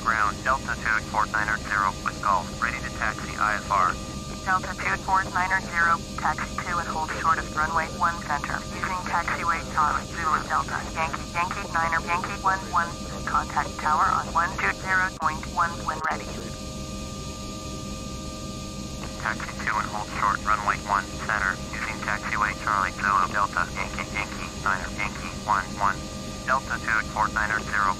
ground. Altitude Fort 900 with Golf, ready to taxi IFR. Altitude Fort 900, taxi 2 and hold shortest runway 1 center. Using taxiway Charlie Zulu Delta Yankee Yankee 9er Yankee 11. Contact tower on 120.1 when ready. Taxi 2 and hold short runway 1 center. Using taxiway Charlie Zulu Delta Yankee Yankee 9er Yankee 11. Altitude Fort 900.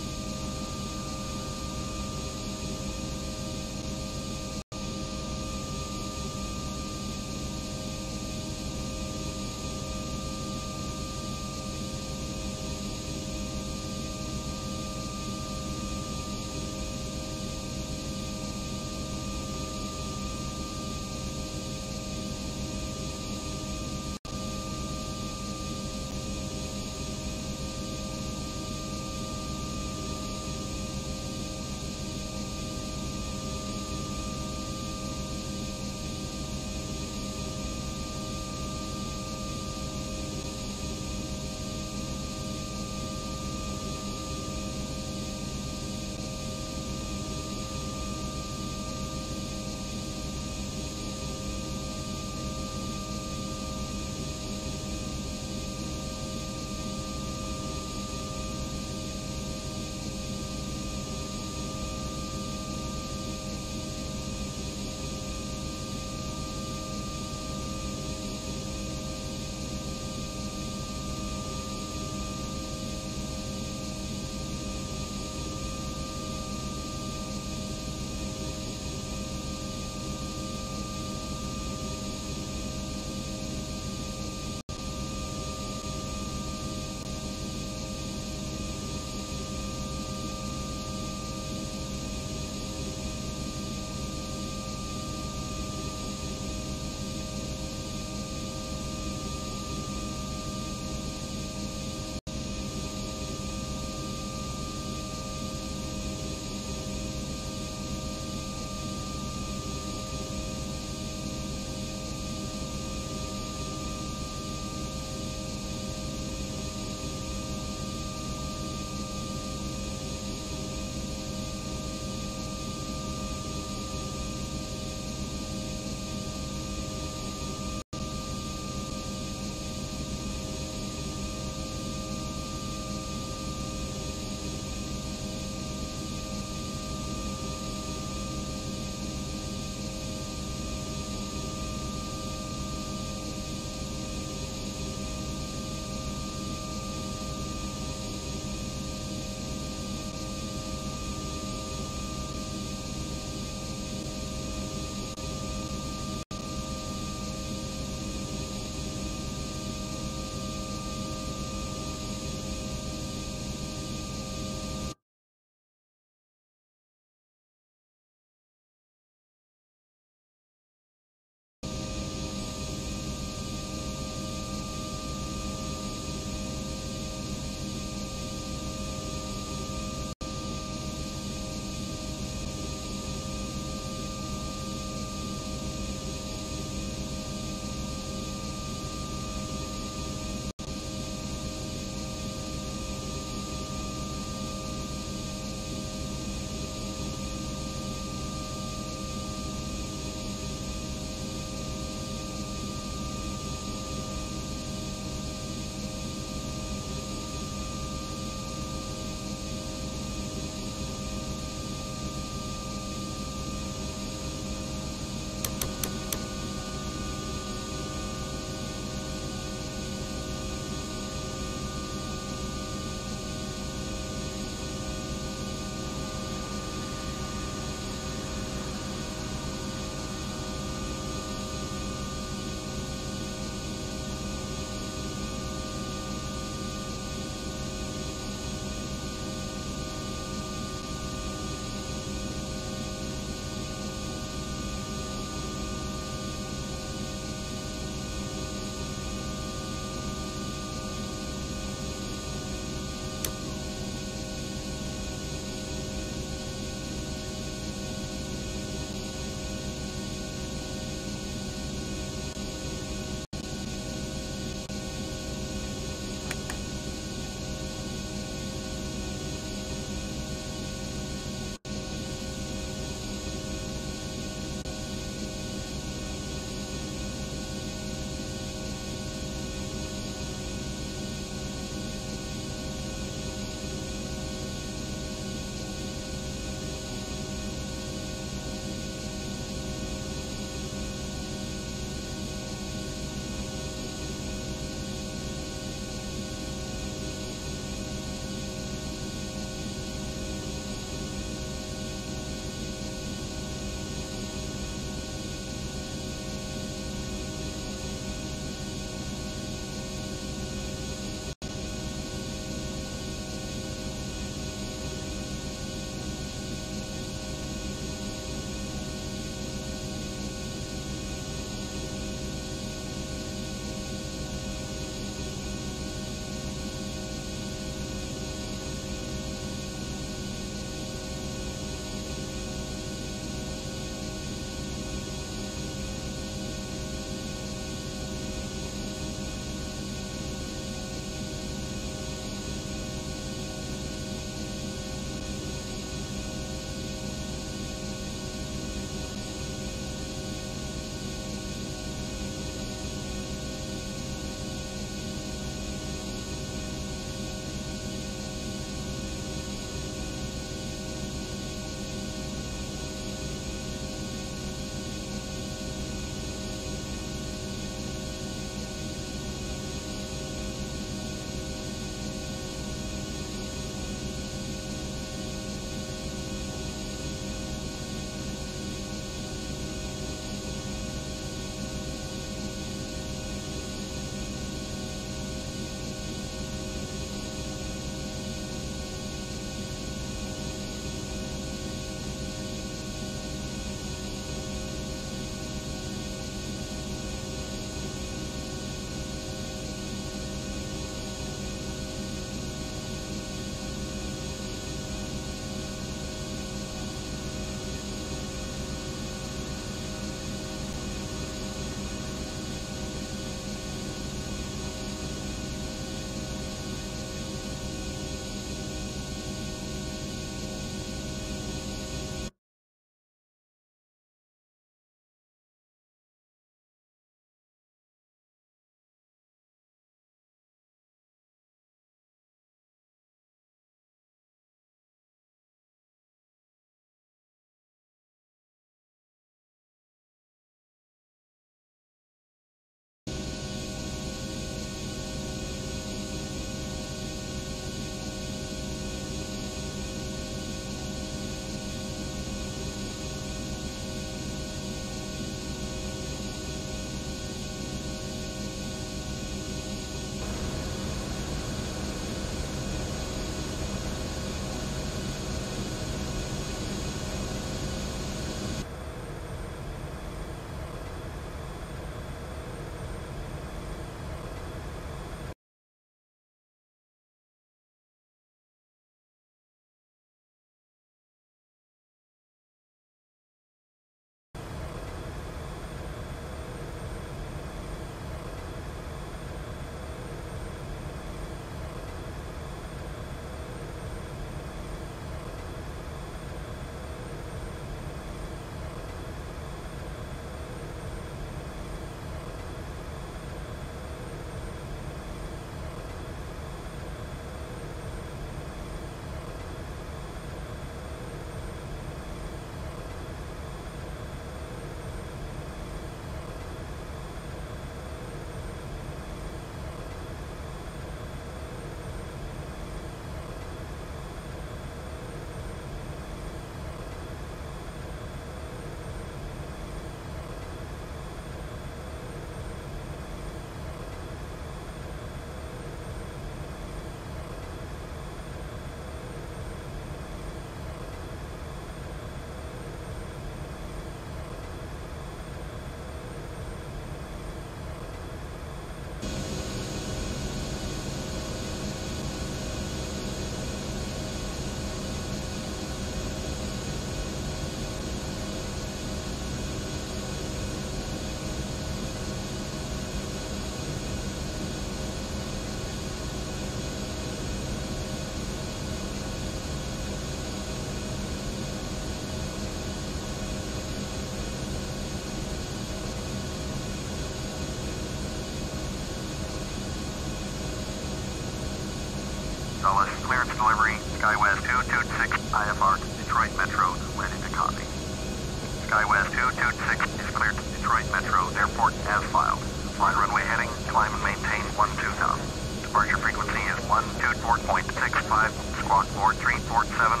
clearance delivery, SkyWest 226, IFR, Detroit Metro, ready to copy. SkyWest 226 is cleared to Detroit Metro Airport as filed. Fly runway heading, climb and maintain 12000. Departure frequency is 124.65, squawk 4347.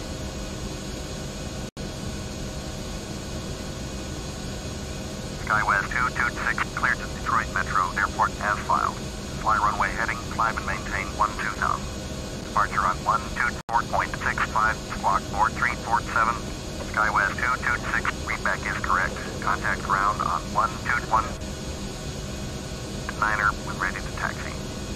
SkyWest 226 cleared to Detroit Metro Airport as filed. Fly runway heading, climb and maintain 12000. Departure on 124.65, squawk 4347. SkyWest 226, readback is correct. Contact ground on 121. Niner when ready to taxi.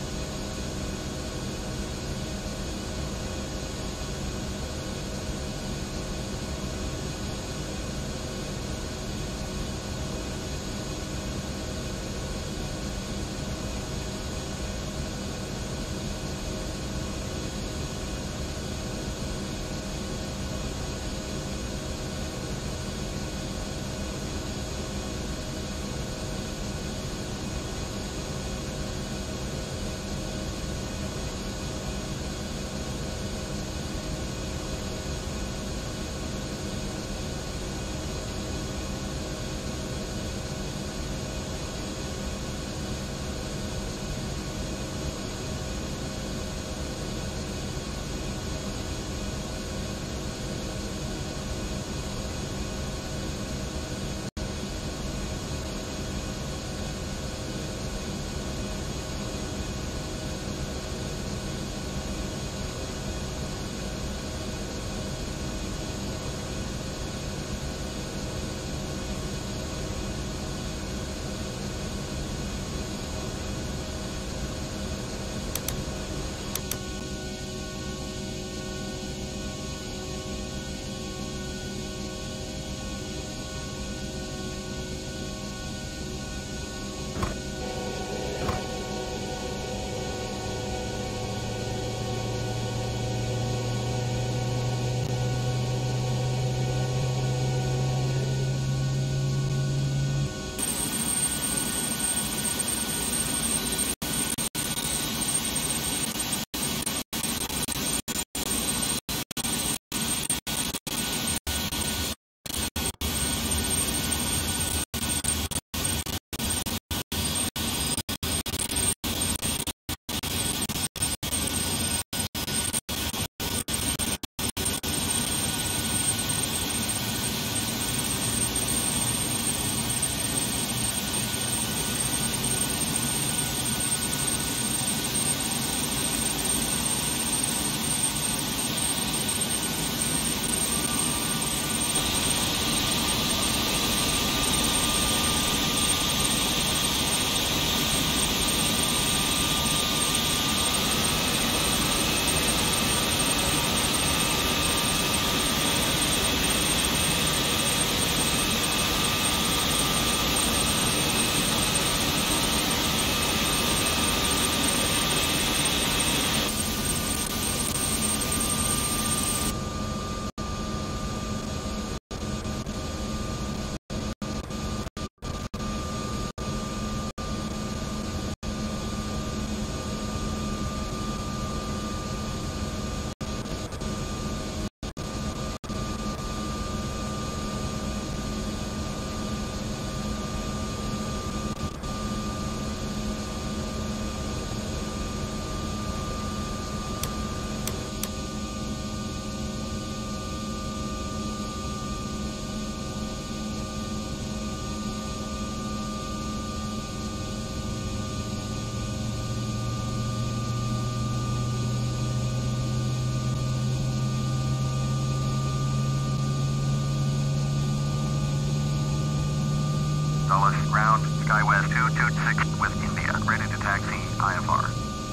Dulles, ground, SkyWest 226 with India, ready to taxi, IFR.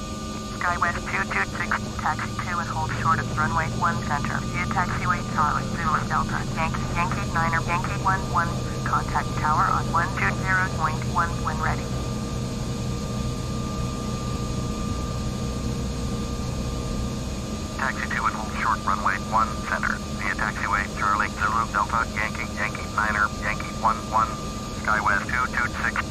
SkyWest 226, taxi 2 and hold short of runway 1 center. Via taxiway Charlie, Zulu Delta, Yankee, Yankee, Niner, Yankee 11, contact tower on 120.1 when ready. Taxi 2 and hold short runway 1 center. Via taxiway Charlie, Zulu Delta, Yankee, Yankee, Niner, Yankee 11, SkyWest 226.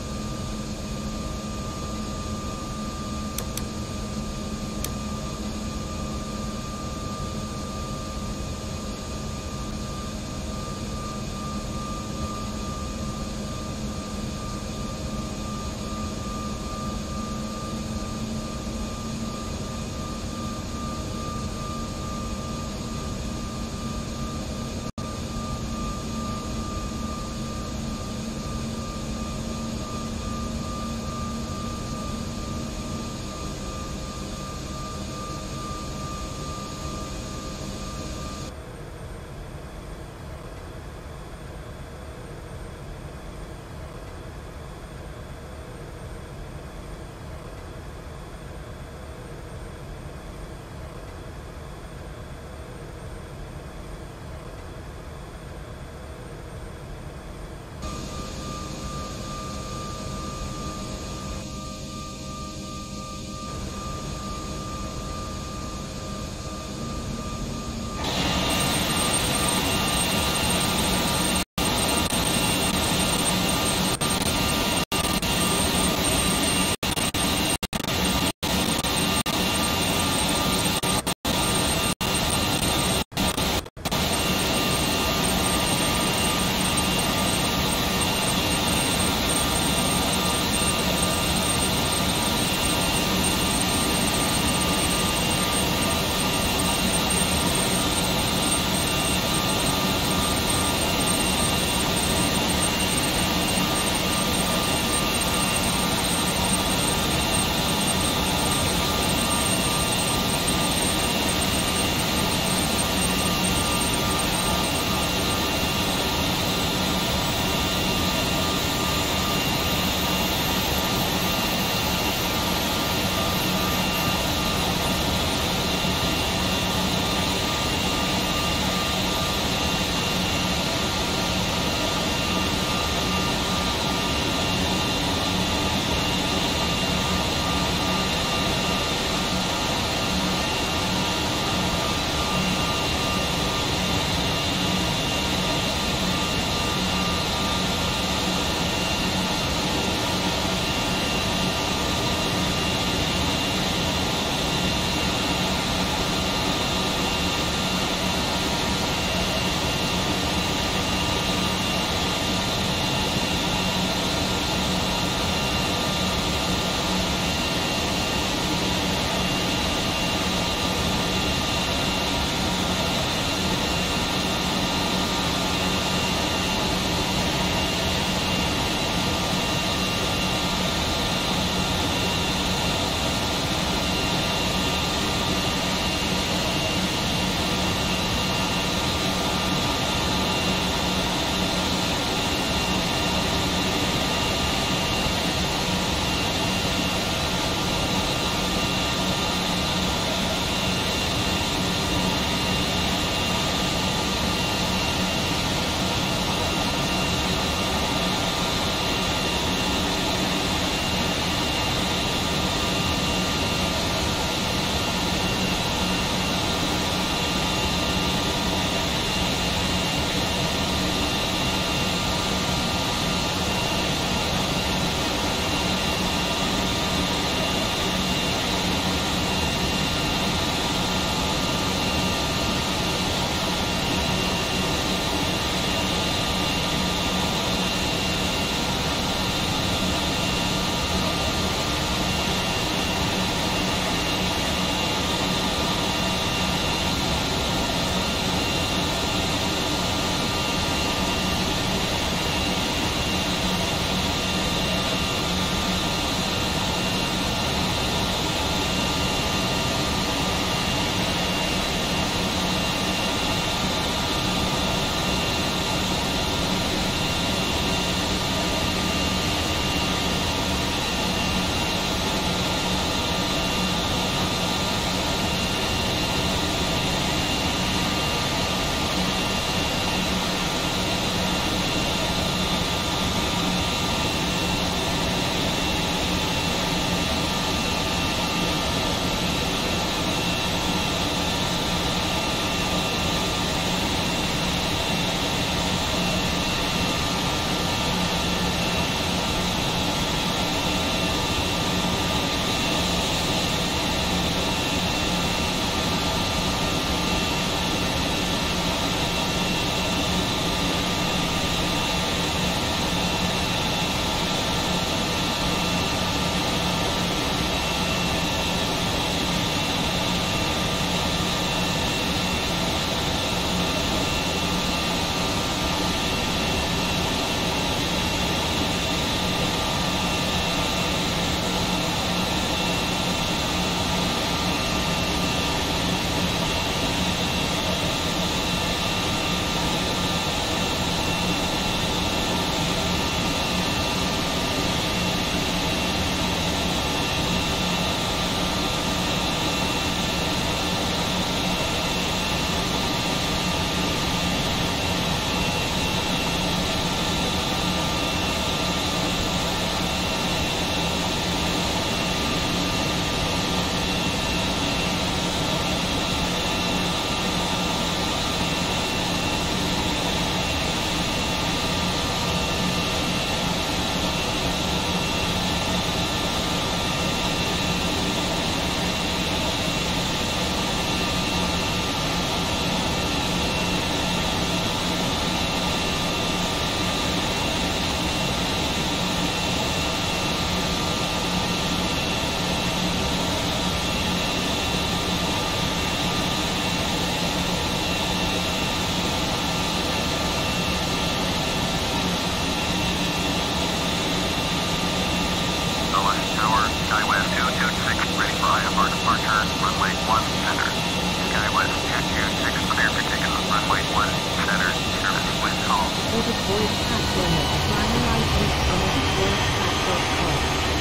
West, runway 1 center. SkyWest 226, clear for takeoff. Runway 1 center, service with call. Ordered voice platform at finalized from orderedvoiceplat.com.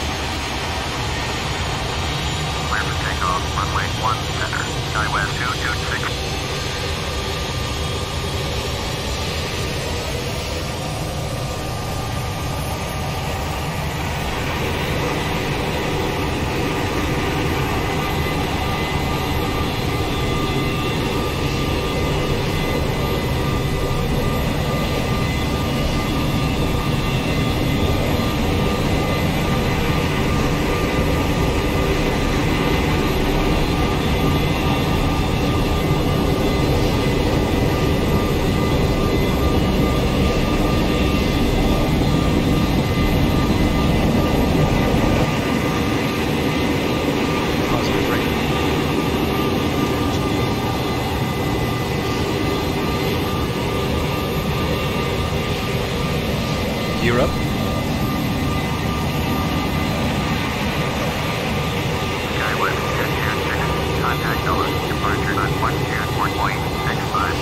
Clear for takeoff. Runway 1 center. SkyWest 226. Gear up. SkyWest 226, contact Dulles, departure on 124.65.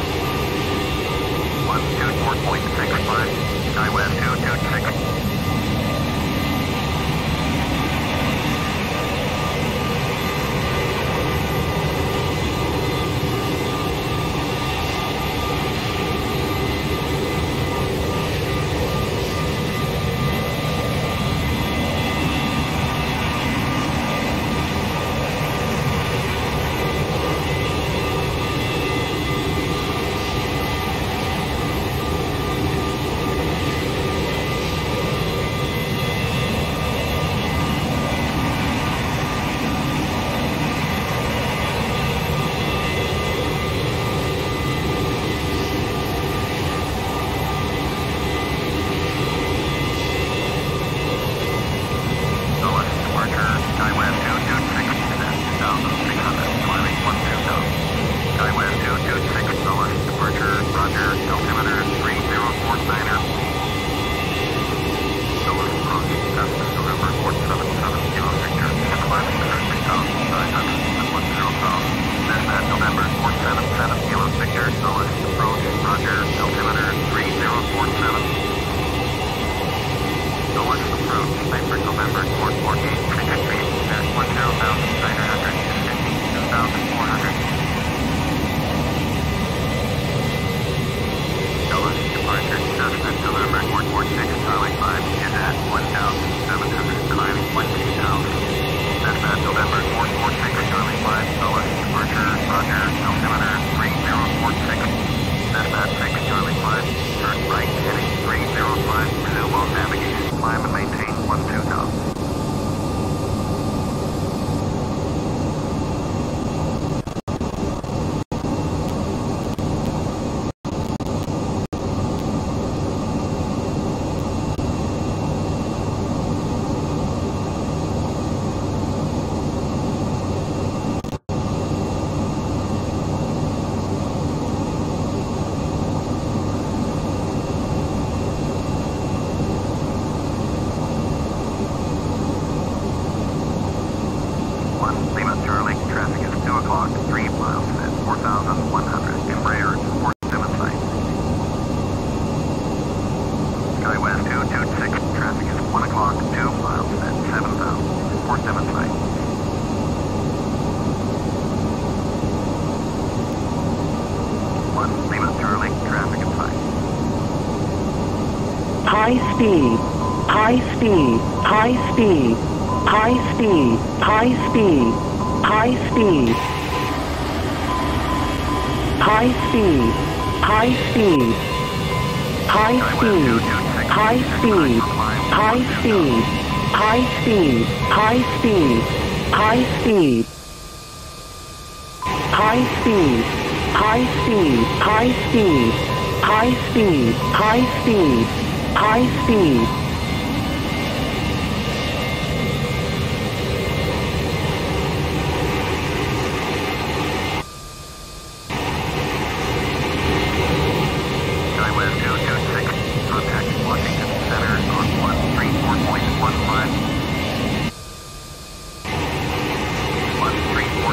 124.65, SkyWest 226. High speed, high speed, high speed, high speed, high speed, high speed, high speed, high speed, high speed, high speed, high speed, high speed, high speed, high speed, high speed, high speed, high speed, high speed, high speed, high speed. SkyWest 226, contact Washington Center on 134.15. 134.15,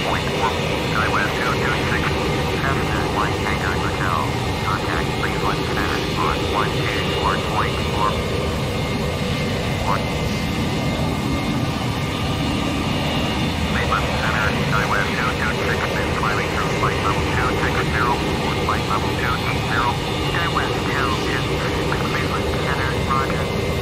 SkyWest 226, Cessna 1 Hangar Hotel. Contact Cleveland Center on 124.4. Cleveland Center, SkyWest 226, been climbing through flight level 260, or flight level 280. SkyWest 226 with Cleveland Center, roger.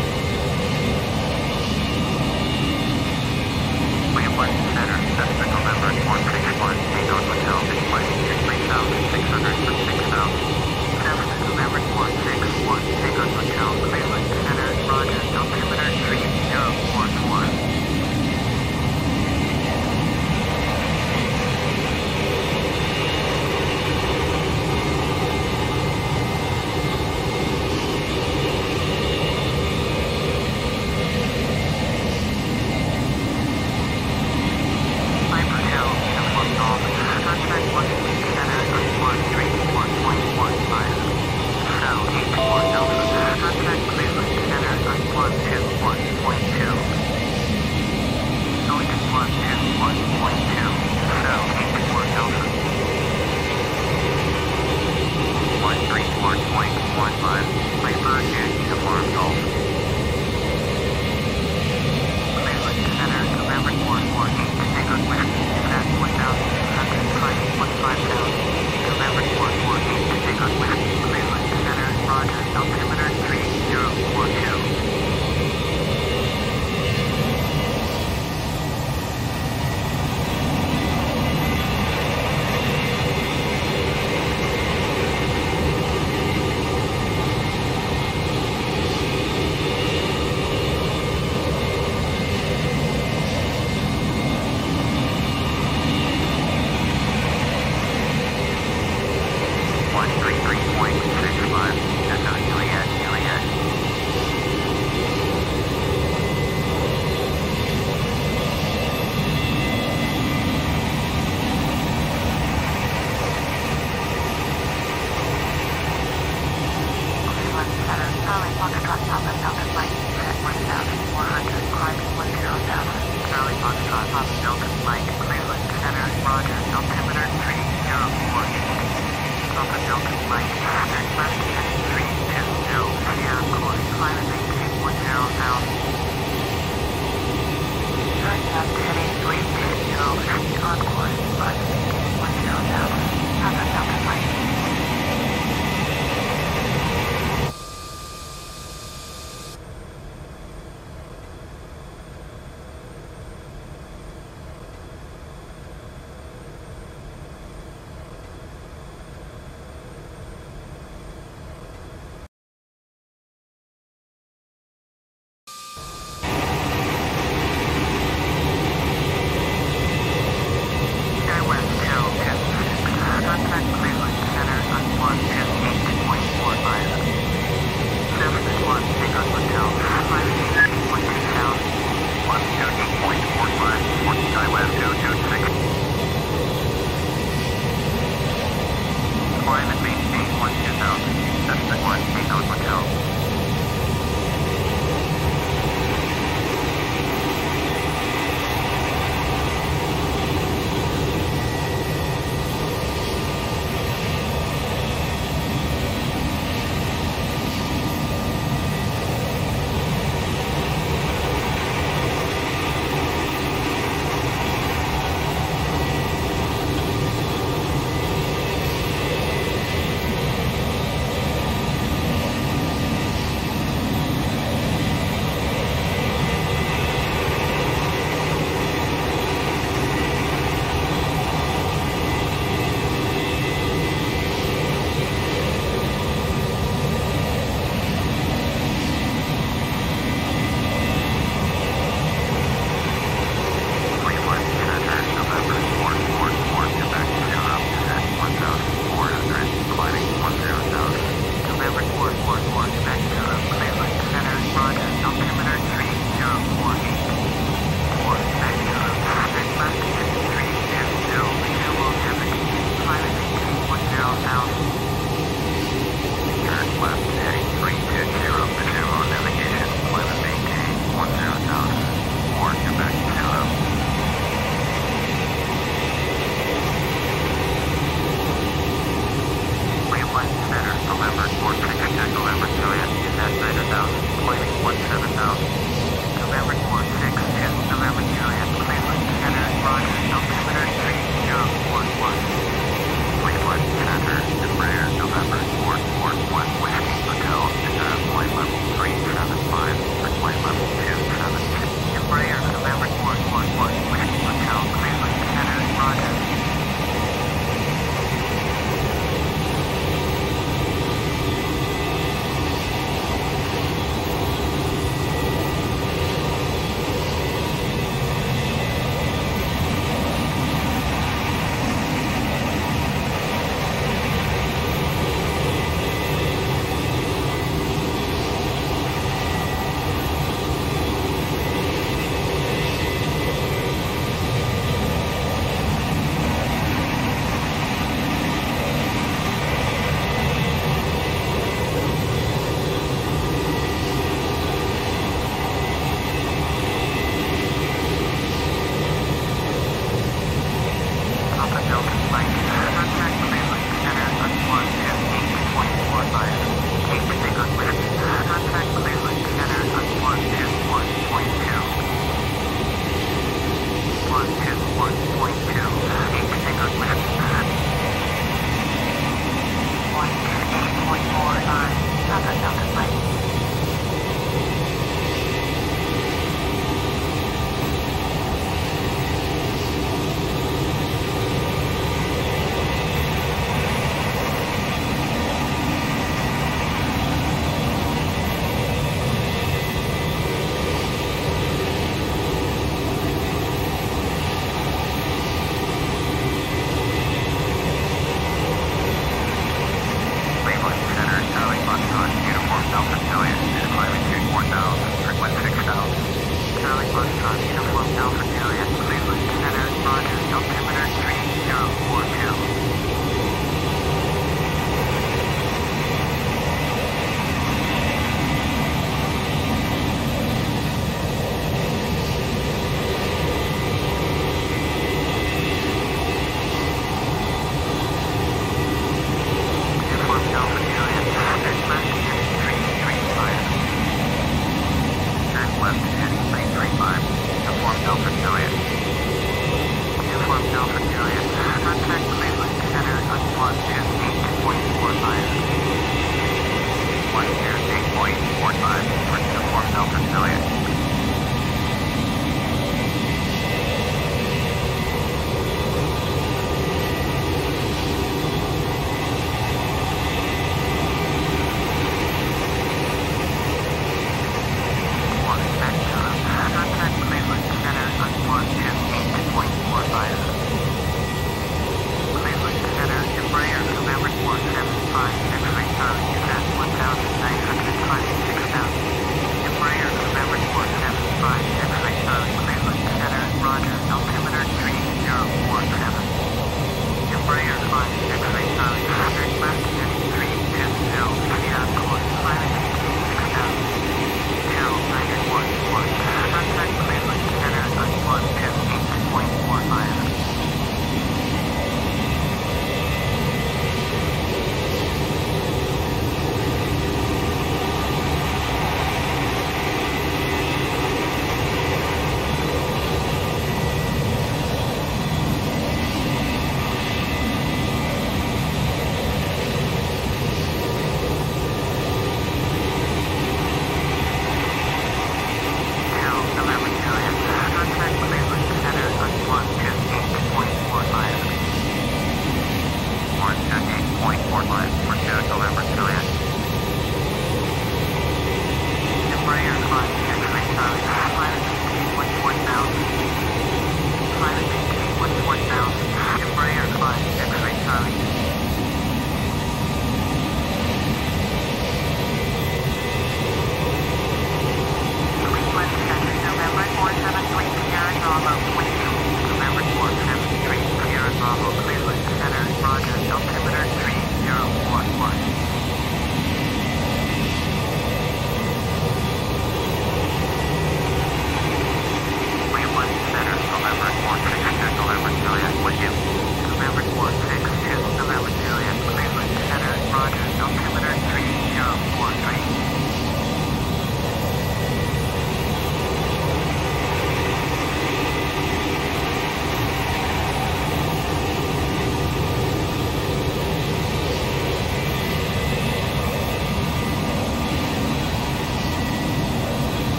Cleveland Center, Cessna November 161, Hangar Hotel, been climbing through 3,600 for 6,000. Cessna November 161, Hangar Hotel, Cleveland Center, roger. Altimeter 3014.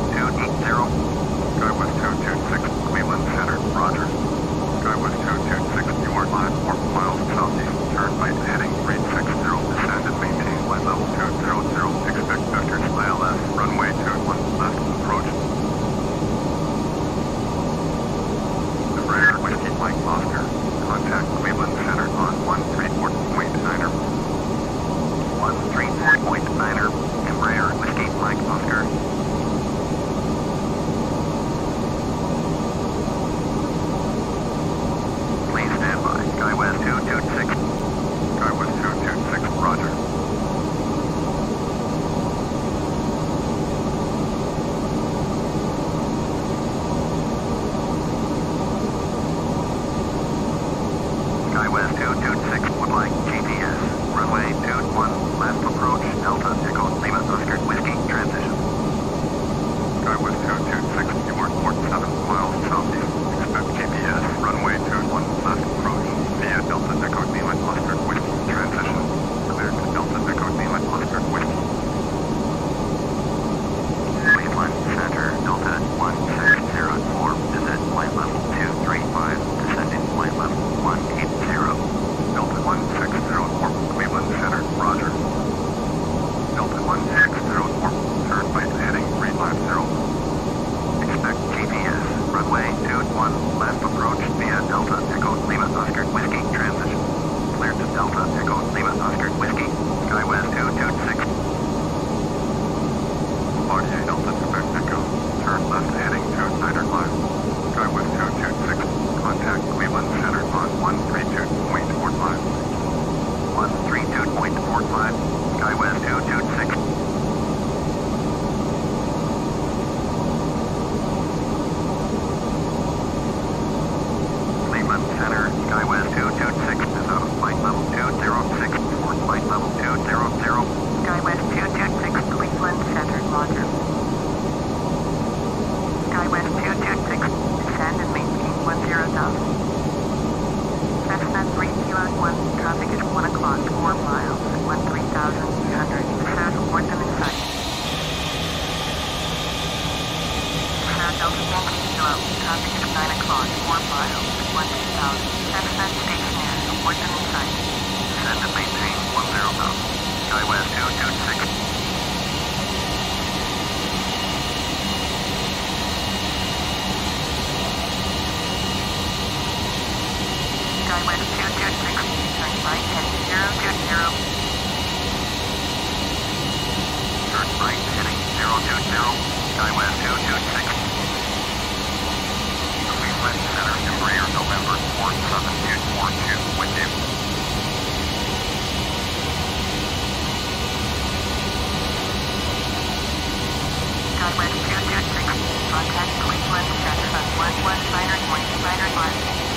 280. SkyWest 226, Cleveland Center, roger. SkyWest 226, you are 4 miles southeast. Turn right heading 360. Descend and maintain flight level 200. Expect vectors ILS. Runway 21 left approach. Embraer Whiskey Mike Oscar. Contact Cleveland Center on 134.9er. 134.9er. Embraer Whiskey Mike Oscar. Please stand by. SkyWest 226. SkyWest 226, roger. SkyWest 226 would like GPS. Runway 21 left approach. Delta Echo Lima Oscar Whiskey transition. SkyWest 226, you are 47 miles southeast. Expect GPS. Runway 21 left approach. Via Delta Echo Lima Oscar Whiskey transition. Clear to Delta Echo Lima Oscar Whiskey. Cleveland Center, Delta 1604. Visit flight level 235. Descending flight level 180. Delta 1604. Cleveland Center, roger. Delta 1604. Turn right heading 350. Expect GPS. Runway 21 left approach via Delta Echo Lima Oscar Whiskey transition. Clear to Delta Echo Lima Oscar Whiskey. SkyWest 226. Bombardier Delta Quebec Echo. Turn left heading 295. SkyWest 226. Contact Cleveland Center on 132.45. 132.45. SkyWest 226. Cleveland Center, SkyWest 226 is out of flight level 206 for flight level 200. SkyWest 226, Cleveland Center, roger. SkyWest 226, descend and maintain 10,000. Cessna 301, traffic at 1 o'clock, 4 miles at 13,200. Descend report them in sight. Descend Delta Yankee Kilo, traffic at 9 o'clock, 4 miles at 12,000. Cessna stationary, report them in sight. Descend and maintain 10,000. SkyWest 226. SkyWest 226, turn right heading 020. Turn right heading 020. SkyWest 226. Cleveland Center, Embraer November 47242 with you. SkyWest 226, contact Cleveland Center on 119.95.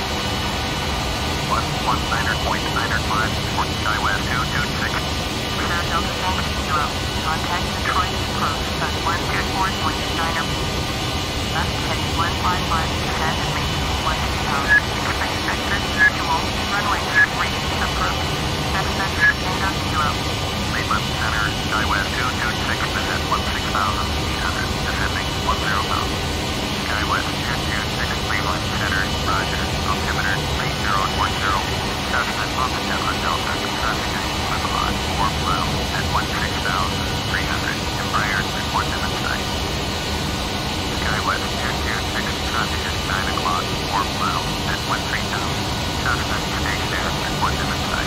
119.95 for SkyWest 226. Clear Delta Yankee Kilo, contact Detroit approach on 124.9er. Left heading 155, descend and maintain 1,000. Expect vector usual, runway 23, approach. Cessna Tango Kilo. Cleveland Center, SkyWest 226 is at 16,800, descending 10,000. SkyWest 226, Cleveland Center, roger. Altimeter 3040. Cessna Montana Delta, traffic at 1 o'clock, 4 miles at 16,300. Embraer, report them in sight. SkyWest 226, traffic at 9 o'clock, 4 miles at 13,000. Cessna stationary, report them in sight.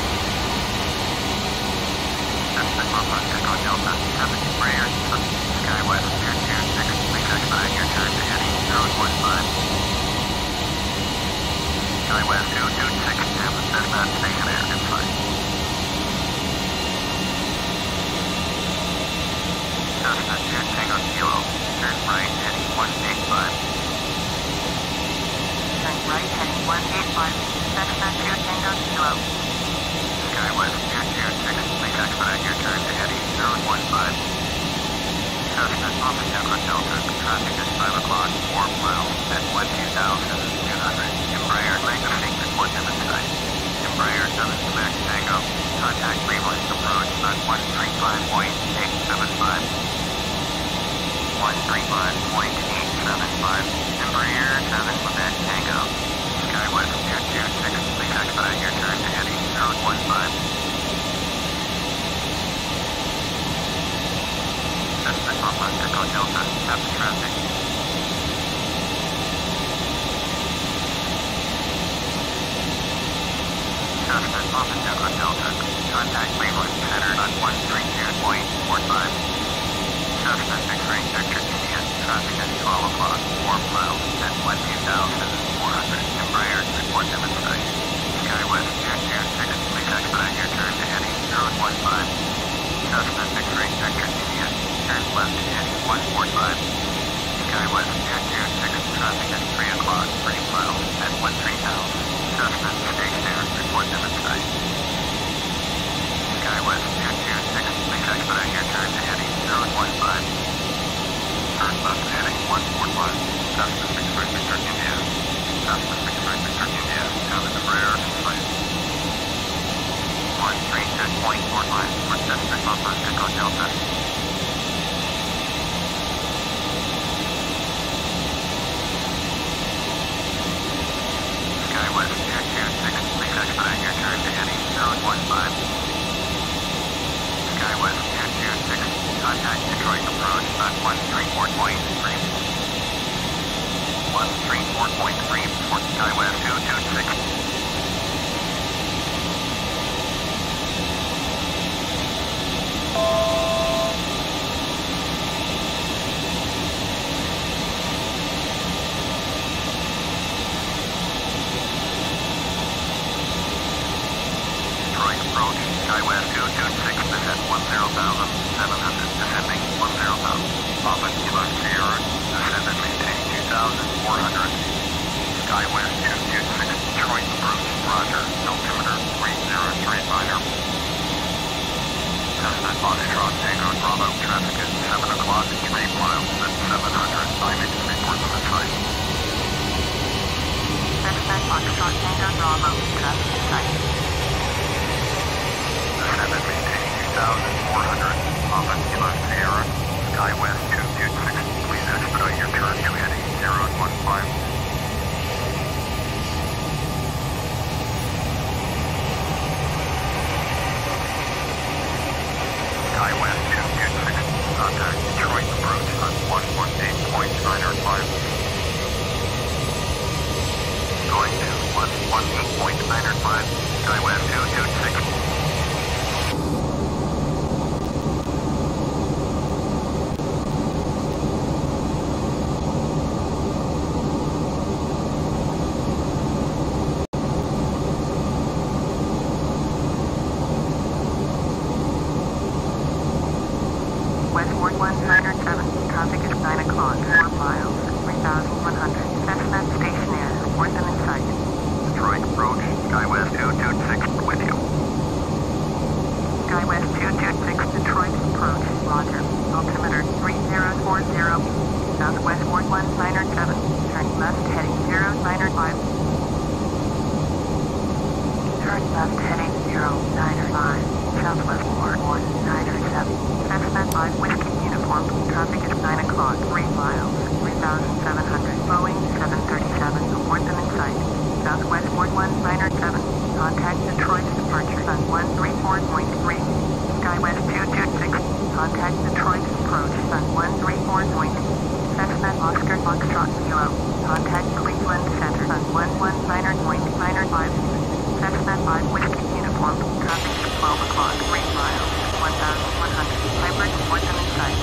Cessna Montana Delta, traffic Embraer, SkyWest 226, please expedite your turn to heading 015. SkyWest 226, Cessna stationary in sight. Cessna 2 Tango Kilo, turn right heading 185. Turn right heading 185, Cessna 2 Tango Kilo. SkyWest 226, please expedite your turn to heading 015. Cessna Montana Delta, traffic at 5 o'clock, 4 miles at 12,200. Embraer Legacy, report them in sight. Embraer 7 Quebec Tango, contact Cleveland approach on 135.875. 135.875. Embraer 7 Quebec Tango. SkyWest 226, please expedite your turn to heading 015. Cessna Papa Echo Delta, traffic traffic. Cessna Papa Echo Delta, contact Cleveland Center on 132.45. Cessna X-ray Victor India, traffic at 12 o'clock, 4 miles at 1,400. Embraer, report them in sight. SkyWest 226, please expedite your turn to heading 015. Cessna X-ray Victor India, turn left to heading 145. SkyWest 226, traffic at 3 o'clock, 3 miles at 13,000. Cessna, stay there, report them in sight. SkyWest 226, please expedite your turn to heading 015. Turn left to heading 145. Cessna 6 Victor India. Cessna 6 Victor India, have an Embraer in sight. 132.45 for Cessna Papa Echo Delta. SkyWest 226, please expedite your turn to heading 015. SkyWest 226, contact Detroit approach on 134.3. 134.3 for SkyWest 226. Detroit approach, SkyWest 226 is at 10,700, descending 10,000. Papa Kilo Sierra, descend and maintain 2,400. SkyWest 226, Detroit approach, roger, altimeter 3035er. Cessna Foxtrot Tango Bravo, traffic at 7 o'clock, 3 miles at 700. IMEX report on the site. Cessna Foxtrot Tango Bravo, traffic in sight. Descend and maintain 2,400. Papa Kilo Sierra, SkyWest 226, please expedite your turn to heading 015. SkyWest 226, contact Detroit approach on 118.905. Going to 118.905, SkyWest 226. Westward 107, traffic is 9 o'clock, 4 miles, 3,100. Cessna stationary, report them in sight. Detroit approach, SkyWest 226, with you. SkyWest 226, Detroit approach, roger. Altimeter 3040, Southwest 41907, turn left heading 095. Turn left heading 095. Southwest 41907. Cessna 5 Whiskey Uniform, traffic is 9 o'clock, 3 miles, 3,700. Boeing 737, report them in sight. Southwest 41907, contact Detroit departure on 134.3. SkyWest 226, contact Detroit approach on 134. Cessna Oscar Foxtrot Kilo, contact Cleveland Center on 119.95. Cessna 5 Whiskey Uniform, traffic is 12 o'clock, 3 miles, 1,100. Hybrid, report them in sight.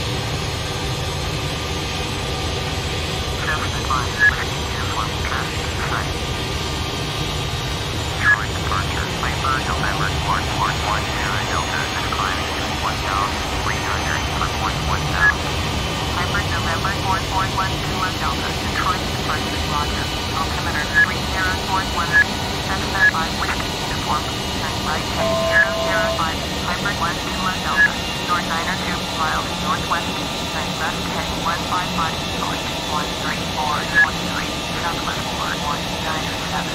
Cessna 5 Whiskey Uniform, traffic in sight. Detroit departure, Viper, November 4410 Delta, is climbing to 1,300 for 1,000. Hybrid November 4412 Delta, Detroit departure, roger. Altimeter 3041. Cessna 5 Whiskey Uniform, turn right heading 005. Hybrid 12 Delta, north 902 miles northwest, turn left heading 155, north 134.3, southwest 41907.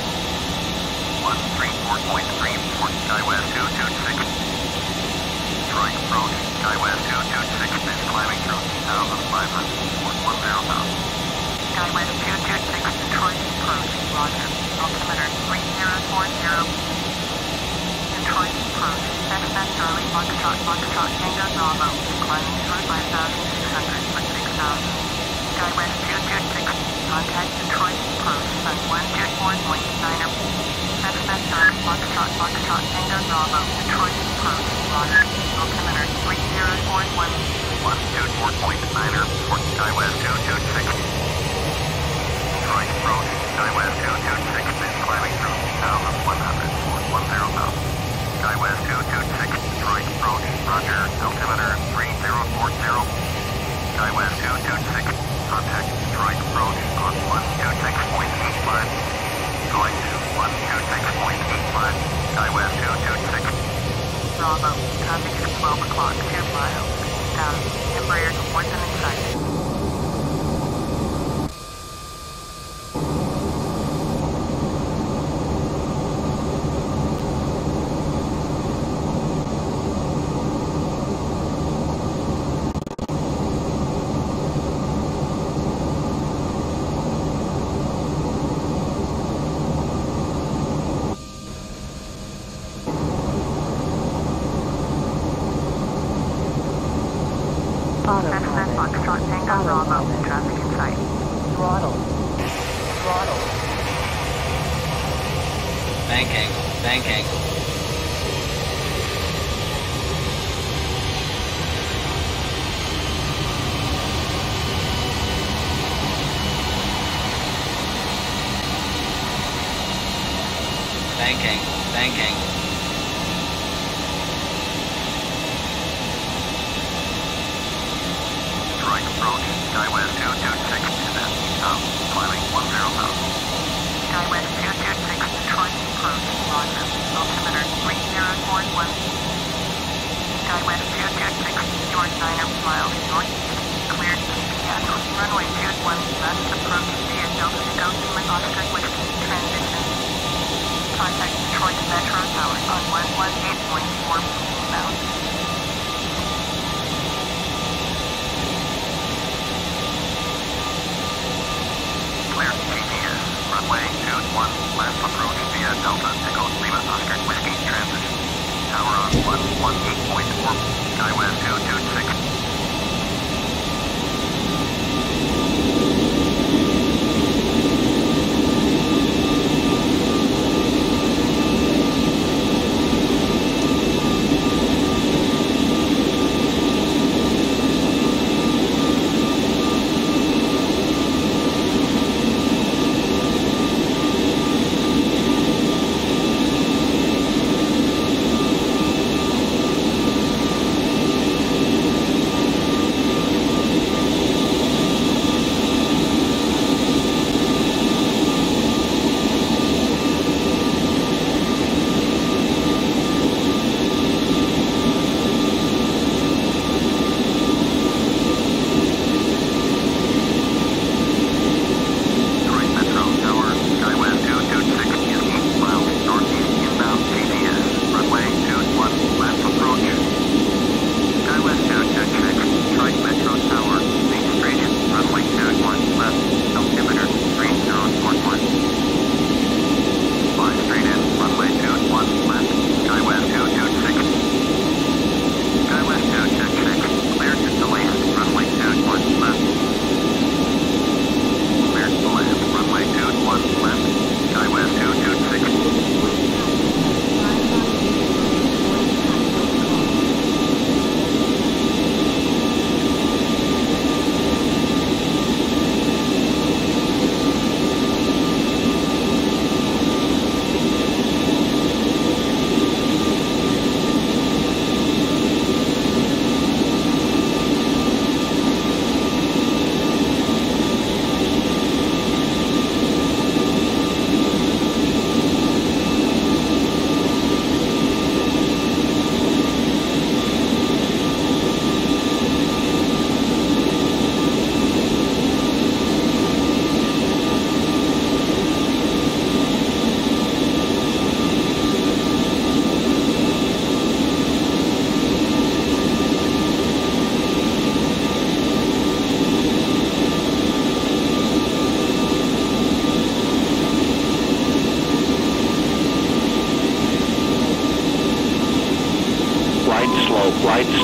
134.3 for SkyWest 226. Detroit approach. SkyWest 226 is climbing through 2,500 for 10,000. SkyWest 226 Detroit approach. Roger. Altimeter 3040. Detroit approach. Cessna Charlie Foxtrot Tango Bravo. Climbing through 5,600 for 6,000. SkyWest 226. Contact Detroit approach on 124.9er. Cessna Charlie Foxtrot Tango Bravo. Detroit approach. Roger. Altimeter 3041. 124.9er for SkyWest 226. Detroit approach. SkyWest 226 is climbing through 2,100 for 10,000. SkyWest 226 Detroit approach. Roger. Altimeter 3040. SkyWest 226. Contact Detroit approach on 126.85. Going to 126.85. SkyWest 226. Bravo. Traffic is 12 o'clock. 2 miles. Down. Embraer to port them in sight. Cessna Foxtrot Tango Bravo. Traffic in sight. Throttle. Bank angle. Bank angle. Detroit approach. SkyWest 226 is at climbing 10,000. SkyWest 226 Detroit approach. Roger. Altimeter 3041. SkyWest 226 George 9 miles northeast. Cleared GPS. Runway 21 left. Approach via Delta to go Lima Oscar Whiskey. Transition. Contact Detroit Metro Tower on 118.4 inbound. Clear GPS. Runway 21 left approach via Delta Echo Lima Oscar Whiskey transition. Tower on 118.4. SkyWest 226.